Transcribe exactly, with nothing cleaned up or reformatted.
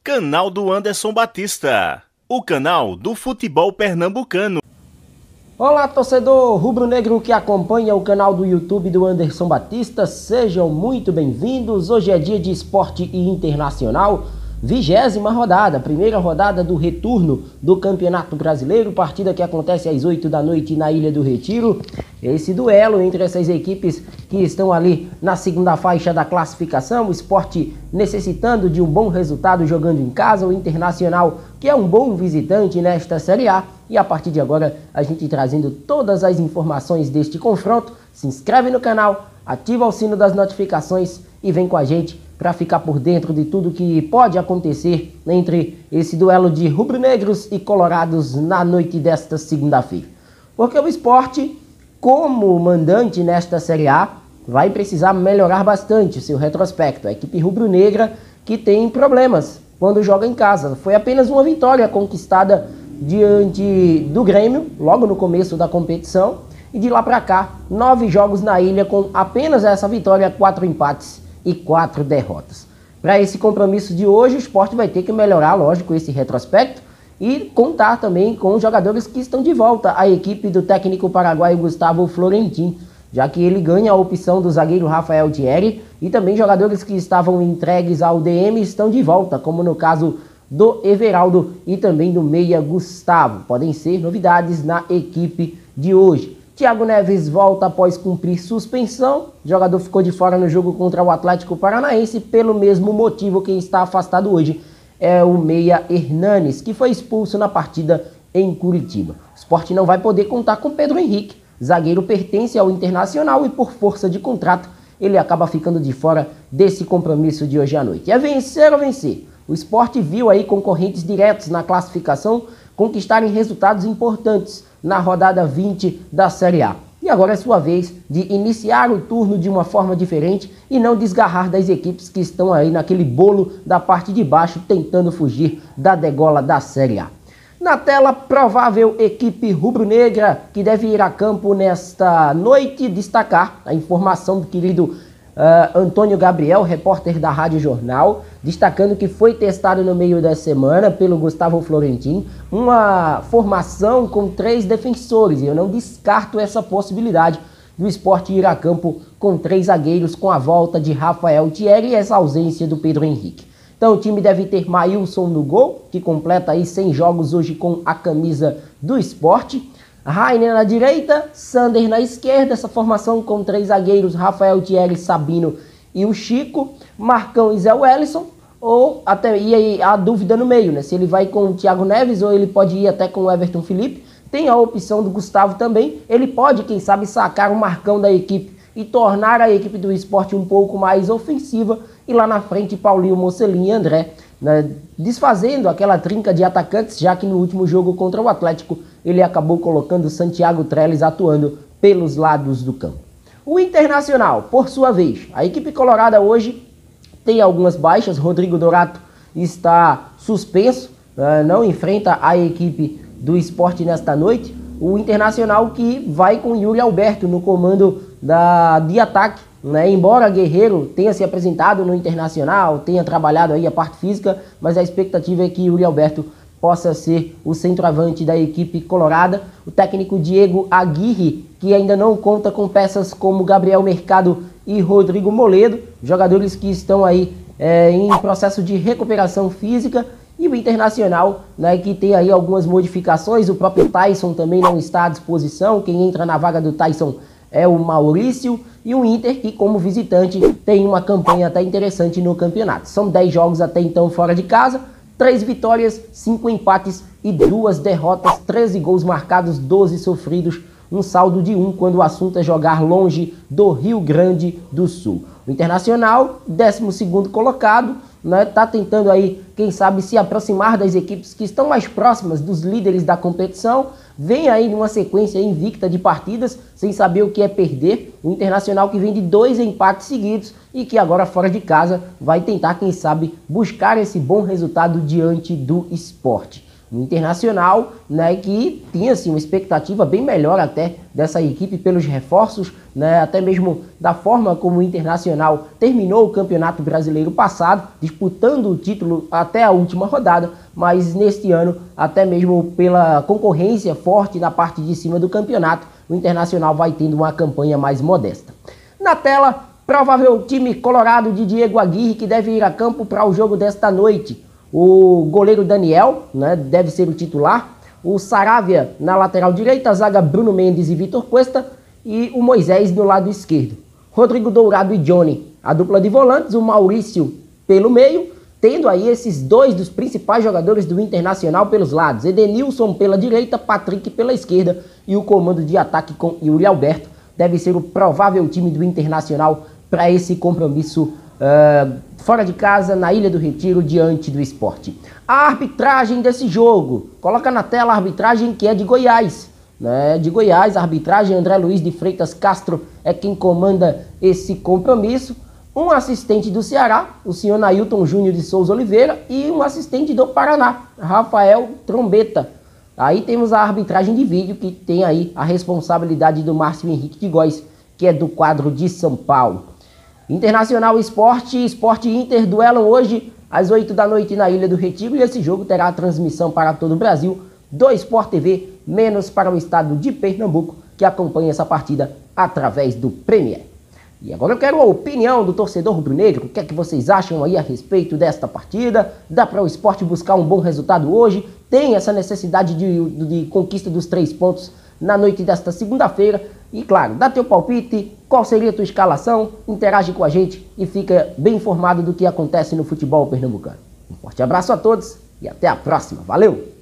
Canal do Anderson Batista, o canal do futebol pernambucano. Olá, torcedor rubro-negro que acompanha o canal do YouTube do Anderson Batista, sejam muito bem-vindos. Hoje é dia de esporte e internacional, vigésima rodada, primeira rodada do retorno do Campeonato Brasileiro, partida que acontece às oito da noite na Ilha do Retiro. Esse duelo entre essas equipes que estão ali na segunda faixa da classificação, o Sport necessitando de um bom resultado jogando em casa, o Internacional que é um bom visitante nesta Série A. E a partir de agora a gente trazendo todas as informações deste confronto. Se inscreve no canal, ativa o sino das notificações e vem com a gente para ficar por dentro de tudo que pode acontecer entre esse duelo de rubro-negros e colorados na noite desta segunda-feira. Porque o Sport, como mandante nesta Série A, vai precisar melhorar bastante o seu retrospecto. A equipe rubro-negra que tem problemas quando joga em casa. Foi apenas uma vitória conquistada diante do Grêmio, logo no começo da competição. E de lá para cá, nove jogos na ilha com apenas essa vitória, quatro empates e quatro derrotas. Para esse compromisso de hoje, o Sport vai ter que melhorar, lógico, esse retrospecto e contar também com os jogadores que estão de volta à equipe do técnico paraguaio Gustavo Florentin, já que ele ganha a opção do zagueiro Rafael Thierry e também jogadores que estavam entregues ao D M estão de volta, como no caso do Everaldo e também do meia Gustavo. Podem ser novidades na equipe de hoje. Thiago Neves volta após cumprir suspensão. O jogador ficou de fora no jogo contra o Atlético Paranaense. Pelo mesmo motivo, quem está afastado hoje é o meia Hernanes, que foi expulso na partida em Curitiba. O Sport não vai poder contar com Pedro Henrique. Zagueiro pertence ao Internacional e por força de contrato ele acaba ficando de fora desse compromisso de hoje à noite. É vencer ou vencer. O Sport viu aí concorrentes diretos na classificação conquistarem resultados importantes na rodada vinte da Série A. E agora é sua vez de iniciar o turno de uma forma diferente e não desgarrar das equipes que estão aí naquele bolo da parte de baixo tentando fugir da degola da Série A. Na tela, provável equipe rubro-negra que deve ir a campo nesta noite. Destacar a informação do querido Uh, Antônio Gabriel, repórter da Rádio Jornal, destacando que foi testado no meio da semana pelo Gustavo Florentin uma formação com três defensores. E eu não descarto essa possibilidade do Sport ir a campo com três zagueiros, com a volta de Rafael Thierry e essa ausência do Pedro Henrique. Então o time deve ter Maílson no gol, que completa aí cem jogos hoje com a camisa do Sport. Rainer na direita, Sander na esquerda, essa formação com três zagueiros, Rafael Thierry, Sabino e o Chico, Marcão e Zé Wellison, ou até e aí a dúvida no meio, né? Se ele vai com o Thiago Neves ou ele pode ir até com o Everton Felipe. Tem a opção do Gustavo também, ele pode, quem sabe, sacar o Marcão da equipe e tornar a equipe do Sport um pouco mais ofensiva, e lá na frente Paulinho, Mocelin e André, né, desfazendo aquela trinca de atacantes, já que no último jogo contra o Atlético ele acabou colocando Santiago Trellis atuando pelos lados do campo. O Internacional, por sua vez, a equipe colorada hoje tem algumas baixas. Rodrigo Dorato está suspenso, né, não enfrenta a equipe do Sport nesta noite. O Internacional que vai com Yuri Alberto no comando da, de ataque, né? Embora Guerreiro tenha se apresentado no Internacional, tenha trabalhado aí a parte física, mas a expectativa é que Yuri Alberto possa ser o centroavante da equipe colorada. O técnico Diego Aguirre, que ainda não conta com peças como Gabriel Mercado e Rodrigo Moledo, jogadores que estão aí é, em processo de recuperação física. E o Internacional, né, que tem aí algumas modificações, o próprio Tyson também não está à disposição. Quem entra na vaga do Tyson é o Maurício. E o Inter, que como visitante tem uma campanha até interessante no campeonato. São dez jogos até então fora de casa, três vitórias, cinco empates e duas derrotas, treze gols marcados, doze sofridos, um saldo de um quando o assunto é jogar longe do Rio Grande do Sul. O Internacional, décimo segundo colocado, né, tá tentando aí, quem sabe, se aproximar das equipes que estão mais próximas dos líderes da competição. Vem aí numa sequência invicta de partidas, sem saber o que é perder. O Internacional que vem de dois empates seguidos e que agora fora de casa vai tentar, quem sabe, buscar esse bom resultado diante do Sport. O Internacional, né, que tinha assim, uma expectativa bem melhor até dessa equipe pelos reforços, né, até mesmo da forma como o Internacional terminou o Campeonato Brasileiro passado, disputando o título até a última rodada, mas neste ano, até mesmo pela concorrência forte na parte de cima do campeonato, o Internacional vai tendo uma campanha mais modesta. Na tela, provável time colorado de Diego Aguirre, que deve ir a campo para o jogo desta noite. O goleiro Daniel, né, deve ser o titular. O Saravia na lateral direita, a zaga Bruno Mendes e Vitor Cuesta. E o Moisés no lado esquerdo. Rodrigo Dourado e Johnny, a dupla de volantes. O Maurício pelo meio, tendo aí esses dois dos principais jogadores do Internacional pelos lados. Edenilson pela direita, Patrick pela esquerda. E o comando de ataque com Yuri Alberto deve ser o provável time do Internacional para esse compromisso Uh, fora de casa, na Ilha do Retiro, diante do Sport. A arbitragem desse jogo, coloca na tela a arbitragem que é de Goiás, né? De Goiás, a arbitragem André Luiz de Freitas Castro é quem comanda esse compromisso. Um assistente do Ceará, o senhor Nailton Júnior de Souza Oliveira, e um assistente do Paraná, Rafael Trombeta. Aí temos a arbitragem de vídeo, que tem aí a responsabilidade do Márcio Henrique de Góes, que é do quadro de São Paulo. Internacional Esporte e Sport Inter duelam hoje às oito da noite na Ilha do Retiro, e esse jogo terá a transmissão para todo o Brasil do Sport T V, menos para o estado de Pernambuco, que acompanha essa partida através do Premier. E agora eu quero a opinião do torcedor rubro-negro. O que é que vocês acham aí a respeito desta partida? Dá para o Sport buscar um bom resultado hoje? Tem essa necessidade de, de conquista dos três pontos na noite desta segunda-feira? E claro, dá teu palpite, qual seria a tua escalação, interage com a gente e fica bem informado do que acontece no futebol pernambucano. Um forte abraço a todos e até a próxima. Valeu!